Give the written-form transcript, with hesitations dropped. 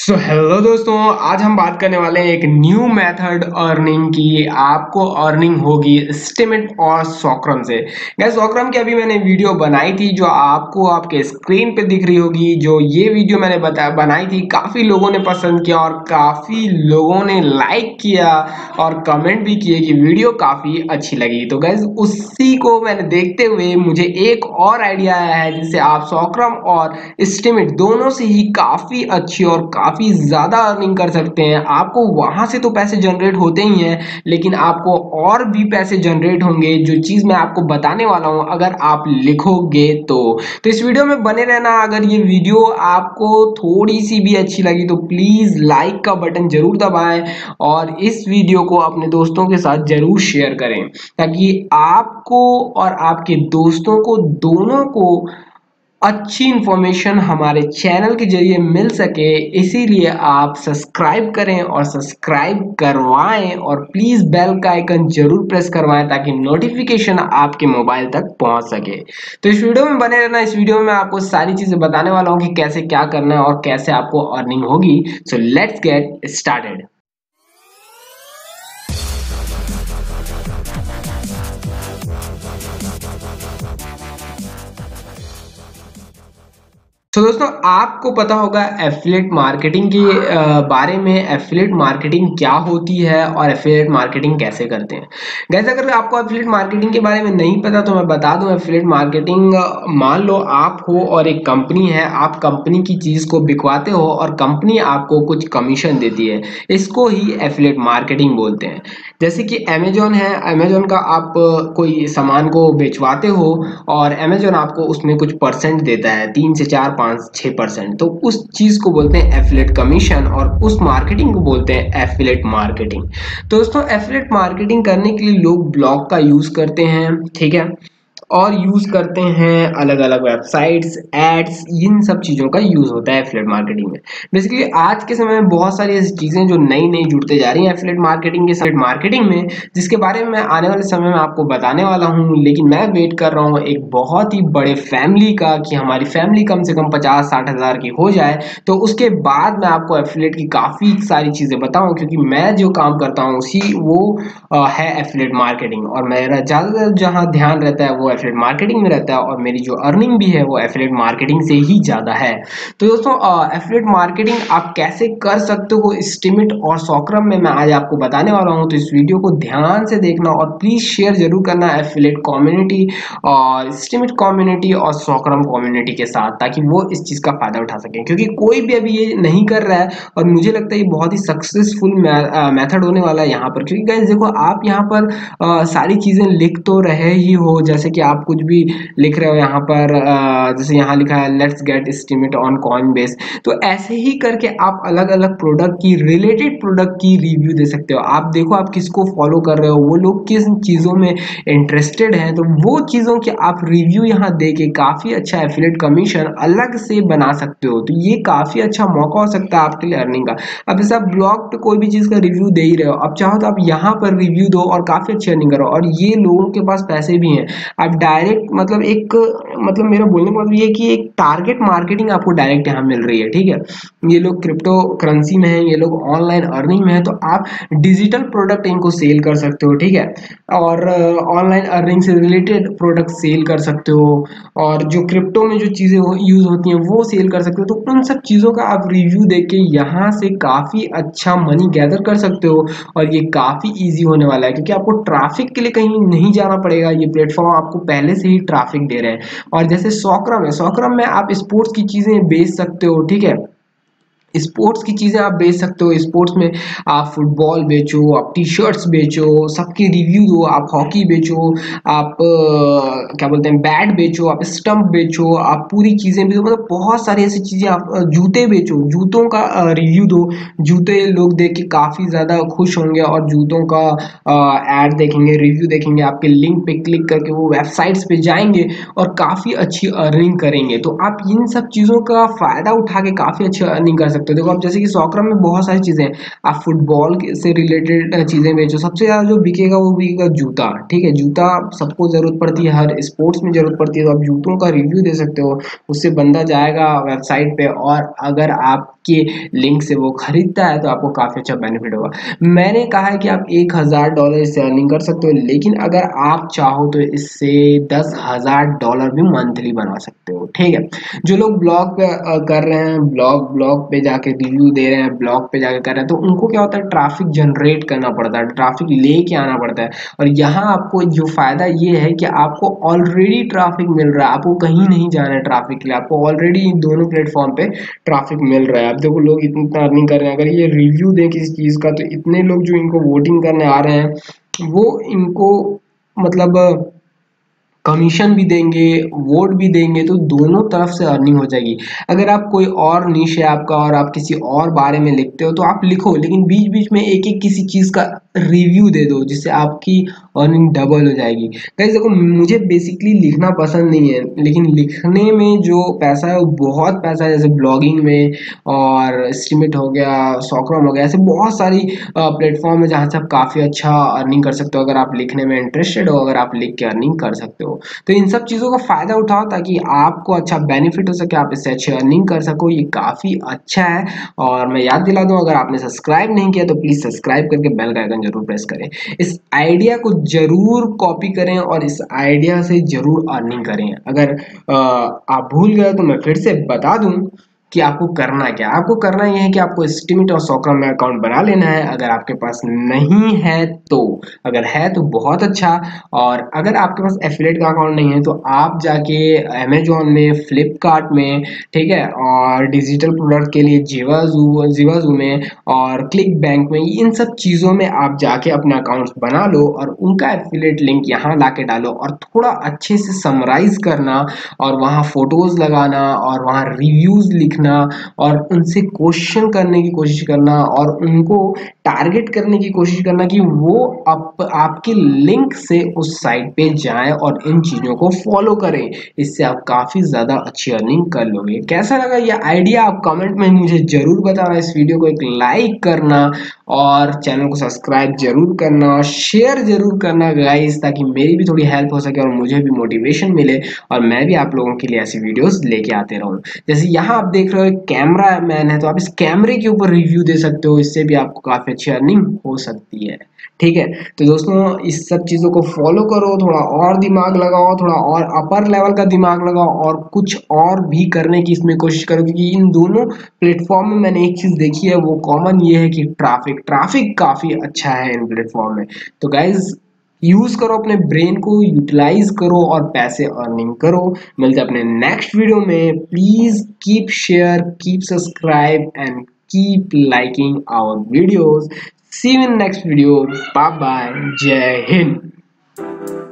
Hello दोस्तों, आज हम बात करने वाले हैं एक न्यू मेथड अर्निंग की। आपको अर्निंग होगी स्टीमिट और सॉक्रम से। गैस सॉक्रम की अभी मैंने वीडियो बनाई थी जो आपको आपके स्क्रीन पे दिख रही होगी। जो ये वीडियो मैंने बनाई थी, काफ़ी लोगों ने पसंद किया और काफ़ी लोगों ने लाइक किया और कमेंट भी किए कि वीडियो काफ़ी अच्छी लगी। तो गैस उसी को मैंने देखते हुए मुझे एक और आइडिया आया है जिससे आप सॉक्रम और स्टीमिट दोनों से ही काफ़ी अच्छी और काफ़ी ज़्यादा अर्निंग कर सकते हैं। आपको वहां से तो पैसे जनरेट होते ही हैं, लेकिन आपको और भी पैसे जनरेट होंगे। जो चीज़ मैं आपको बताने वाला हूं, अगर आप लिखोगे तो इस वीडियो में बने रहना। अगर ये वीडियो आपको थोड़ी सी भी अच्छी लगी तो प्लीज़ लाइक का बटन जरूर दबाएं और इस वीडियो को अपने दोस्तों के साथ जरूर शेयर करें, ताकि आपको और आपके दोस्तों को दोनों को अच्छी इंफॉर्मेशन हमारे चैनल के जरिए मिल सके। इसीलिए आप सब्सक्राइब करें और सब्सक्राइब करवाएं और प्लीज़ बेल का आइकन जरूर प्रेस करवाएं ताकि नोटिफिकेशन आपके मोबाइल तक पहुंच सके। तो इस वीडियो में बने रहना। इस वीडियो में मैं आपको सारी चीज़ें बताने वाला हूं कि कैसे क्या करना है और कैसे आपको अर्निंग होगी। So let's get started. तो दोस्तों, आपको पता होगा एफिलिएट मार्केटिंग के बारे में। एफिलिएट मार्केटिंग क्या होती है और एफिलिएट मार्केटिंग कैसे करते हैं। गैस अगर आपको एफिलिएट मार्केटिंग के बारे में नहीं पता तो मैं बता दूं। एफिलिएट मार्केटिंग, मान लो आप हो और एक कंपनी है, आप कंपनी की चीज़ को बिकवाते हो और कंपनी आपको कुछ कमीशन देती है। इसको ही एफिलिएट मार्केटिंग बोलते हैं। जैसे कि अमेजोन है, अमेजोन का आप कोई सामान को बेचवाते हो और अमेजोन आपको उसमें कुछ परसेंट देता है, 3 से 4 5 6%। तो उस चीज़ को बोलते हैं एफिलिएट कमीशन और उस मार्केटिंग को बोलते हैं एफिलिएट मार्केटिंग। तो दोस्तों, एफिलिएट मार्केटिंग करने के लिए लोग ब्लॉग का यूज़ करते हैं, ठीक है, और यूज़ करते हैं अलग अलग वेबसाइट्स, एड्स, इन सब चीज़ों का यूज़ होता है एफिलिएट मार्केटिंग में। बेसिकली आज के समय में बहुत सारी ऐसी चीज़ें जो नई नई जुड़ते जा रही हैं एफिलिएट मार्केटिंग के साथ मार्केटिंग में, जिसके बारे में मैं आने वाले समय में आपको बताने वाला हूँ। लेकिन मैं वेट कर रहा हूँ एक बहुत ही बड़े फैमिली का, कि हमारी फैमिली कम से कम 50-60 हज़ार की हो जाए, तो उसके बाद मैं आपको एफिलिएट की काफ़ी सारी चीज़ें बताऊँ। क्योंकि मैं जो काम करता हूँ उसी वो है एफिलिएट मार्केटिंग, और मेरा ज़्यादातर जहाँ ध्यान रहता है वो एफिलिएट मार्केटिंग में रहता है, और मेरी जो अर्निंग भी है वो एफिलिएट मार्केटिंग से ही ज़्यादा है। तो दोस्तों, एफिलिएट मार्केटिंग आप कैसे कर सकते हो स्टीमिट और सॉक्रम में, मैं आज आपको बताने वाला हूँ। तो इस वीडियो को ध्यान से देखना और प्लीज़ शेयर जरूर करना एफिलिएट कम्युनिटी और स्टीमिट कम्युनिटी और सॉक्रम कम्युनिटी के साथ, ताकि वो इस चीज़ का फायदा उठा सकें। क्योंकि कोई भी अभी ये नहीं कर रहा है और मुझे लगता है ये बहुत ही सक्सेसफुल मेथड होने वाला है यहाँ पर। क्योंकि गाइस देखो, आप यहाँ पर सारी चीज़ें लिख तो रहे ही हो, जैसे कि आप कुछ भी लिख रहे हो यहाँ पर, जैसे यहाँ लिखा है let's get Steemit on Coinbase. तो ऐसे ही करके आप अलग अलग प्रोडक्ट की, रिलेटेड प्रोडक्ट की रिव्यू दे सकते हो। आप देखो आप किसको फॉलो कर रहे हो, वो लोग किस चीज़ों में इंटरेस्टेड हैं, तो वो चीज़ों के आप रिव्यू यहाँ दे के काफ़ी अच्छा एफिलिएट कमीशन अलग से बना सकते हो। तो ये काफ़ी अच्छा मौका हो सकता है आपके लिए अर्निंग का। अब जैसे आप ब्लॉग पे कोई भी चीज़ का रिव्यू दे ही रहे हो, अब चाहो तो आप यहाँ पर रिव्यू दो और काफ़ी अच्छी अर्निंग करो। और ये लोगों के पास पैसे भी हैं। आप डायरेक्ट मतलब एक, मतलब मेरा बोलने का मतलब ये है कि एक टारगेट मार्केटिंग आपको डायरेक्ट यहाँ मिल रही है, ठीक है। ये लोग क्रिप्टो करेंसी में है, ये लोग ऑनलाइन अर्निंग में है, तो आप डिजिटल प्रोडक्ट इनको सेल कर सकते हो, ठीक है। और ऑनलाइन अर्निंग से रिलेटेड प्रोडक्ट सेल कर सकते हो, और जो क्रिप्टो में जो चीज़ें यूज़ होती हैं वो सेल कर सकते हो। तो उन सब चीज़ों का आप रिव्यू देख के यहाँ से काफ़ी अच्छा मनी गैदर कर सकते हो। और ये काफ़ी इजी होने वाला है, क्योंकि आपको ट्रैफिक के लिए कहीं नहीं जाना पड़ेगा। ये प्लेटफॉर्म आपको पहले से ही ट्रैफिक दे रहे हैं। और जैसे सॉक्रम है, सॉक्रम में आप स्पोर्ट्स की चीज़ें बेच सकते हो, ठीक है। स्पोर्ट्स की चीज़ें आप बेच सकते हो। स्पोर्ट्स में आप फुटबॉल बेचो, आप टी शर्ट्स बेचो, सबके रिव्यू दो, आप हॉकी बेचो, आप क्या बोलते हैं, बैट बेचो, आप स्टंप बेचो, आप पूरी चीज़ें बेचो। मतलब बहुत सारी ऐसी चीज़ें, आप जूते बेचो, जूतों का रिव्यू दो। जूते लोग देख के काफ़ी ज़्यादा खुश होंगे और जूतों का ऐड देखेंगे, रिव्यू देखेंगे, आपके लिंक पे क्लिक करके वो वेबसाइट्स पे जाएंगे और काफ़ी अच्छी अर्निंग करेंगे। तो आप इन सब चीज़ों का फ़ायदा उठा के काफ़ी अच्छी अर्निंग कर सकते हो। देखो आप, जैसे कि सॉक्रम में बहुत सारी चीज़ें हैं। आप फुटबॉल से रिलेटेड चीज़ें बेचो, सबसे ज़्यादा जो बिकेगा वो बिकेगा जूता, ठीक है। जूता सबको ज़रूरत पड़ती है, हर स्पोर्ट्स में ज़रूरत पड़ती है। तो आप जूतों का रिव्यू दे सकते हो, उससे बंदा जाएगा वेबसाइट पे, और अगर आपकी के लिंक से वो खरीदता है तो आपको काफ़ी अच्छा बेनिफिट होगा। मैंने कहा है कि आप $1000 इससे अर्निंग कर सकते हो, लेकिन अगर आप चाहो तो इससे $10,000 भी मंथली बना सकते हो। ठीक है, जो लोग ब्लॉग कर रहे हैं, ब्लॉग पे जाके रिव्यू दे रहे हैं, ब्लॉग पे जाके कर रहे हैं, तो उनको क्या होता है, ट्रैफिक जनरेट करना पड़ता है, ट्रैफिक लेके आना पड़ता है। और यहाँ आपको जो फायदा ये है कि आपको ऑलरेडी ट्रैफिक मिल रहा है, आपको कहीं नहीं जाना है ट्रैफिक के लिए, आपको ऑलरेडी इन दोनों प्लेटफॉर्म पे ट्रैफिक मिल रहा है। अब देखो लोग इतना अर्निंग कर रहे हैं, अगर ये रिव्यू दें किसी चीज़ का तो इतने लोग जो इनको वोटिंग करने आ रहे हैं वो इनको मतलब कमीशन भी देंगे, वोट भी देंगे, तो दोनों तरफ से अर्निंग हो जाएगी। अगर आप कोई और निश है आपका और आप किसी और बारे में लिखते हो तो आप लिखो, लेकिन बीच बीच में एक एक किसी चीज़ का रिव्यू दे दो, जिससे आपकी अर्निंग डबल हो जाएगी। गाइस देखो, मुझे बेसिकली लिखना पसंद नहीं है, लेकिन लिखने में जो पैसा है वो बहुत पैसा है, जैसे ब्लॉगिंग में और स्टीमिट हो गया, सॉक्रम हो गया, ऐसे बहुत सारी प्लेटफॉर्म है जहाँ से आप काफ़ी अच्छा अर्निंग कर सकते हो। अगर आप लिखने में इंटरेस्टेड हो, अगर आप लिख के अर्निंग कर सकते हो, तो इन सब चीज़ों का फ़ायदा उठाओ ताकि आपको अच्छा बेनिफिट हो सके, आप इससे अच्छी अर्निंग कर सको। ये काफ़ी अच्छा है। और मैं याद दिला दूँ, अगर आपने सब्सक्राइब नहीं किया तो प्लीज़ सब्सक्राइब करके बेल का आइकन जरूर प्रेस करें। इस आइडिया को जरूर कॉपी करें और इस आइडिया से जरूर अर्निंग करें। अगर आप भूल गए तो मैं फिर से बता दूं कि आपको करना क्या है। आपको करना यह है कि आपको स्टीमिट और सॉक्रम में अकाउंट बना लेना है, अगर आपके पास नहीं है तो। अगर है तो बहुत अच्छा, और अगर आपके पास एफिलिएट का अकाउंट नहीं है तो आप जाके अमेजोन में, फ्लिपकार्ट में, ठीक है, और डिजिटल प्रोडक्ट के लिए जीवाजू में और क्लिक बैंक में, इन सब चीज़ों में आप जाके अपना अकाउंट्स बना लो और उनका एफिलिएट लिंक यहाँ ला के डालो और थोड़ा अच्छे से समराइज करना और वहाँ फोटोज लगाना और वहाँ रिव्यूज लिखना और उनसे क्वेश्चन करने की कोशिश करना और उनको टारगेट करने की कोशिश करना कि वो आपके लिंक से उस साइट पे जाएं और इन चीज़ों को फॉलो करें। इससे आप काफ़ी ज़्यादा अच्छी अर्निंग कर लोगे। कैसा लगा ये आइडिया आप कमेंट में मुझे ज़रूर बताना। इस वीडियो को एक लाइक करना और चैनल को सब्सक्राइब जरूर करना, शेयर जरूर करना गाइस, ताकि मेरी भी थोड़ी हेल्प हो सके और मुझे भी मोटिवेशन मिले और मैं भी आप लोगों के लिए ऐसी वीडियोस लेके आते रहूं। जैसे यहाँ आप देख रहे हो एक कैमरा मैन है, तो आप इस कैमरे के ऊपर रिव्यू दे सकते हो, इससे भी आपको काफ़ी अच्छी अर्निंग हो सकती है। ठीक है, तो दोस्तों इस सब चीज़ों को फॉलो करो, थोड़ा और दिमाग लगाओ, थोड़ा और अपर लेवल का दिमाग लगाओ और कुछ और भी करने की इसमें कोशिश करो, क्योंकि इन दोनों प्लेटफॉर्म में मैंने एक चीज़ देखी है, वो कॉमन ये है कि ट्रैफिक काफ़ी अच्छा है इन प्लेटफॉर्म में। तो गाइज यूज करो, अपने ब्रेन को यूटिलाइज करो और पैसे अर्निंग करो। मिलते हैं अपने नेक्स्ट वीडियो में। Please keep share, keep subscribe and keep liking our videos. See you in next video. Bye bye, जय हिंद।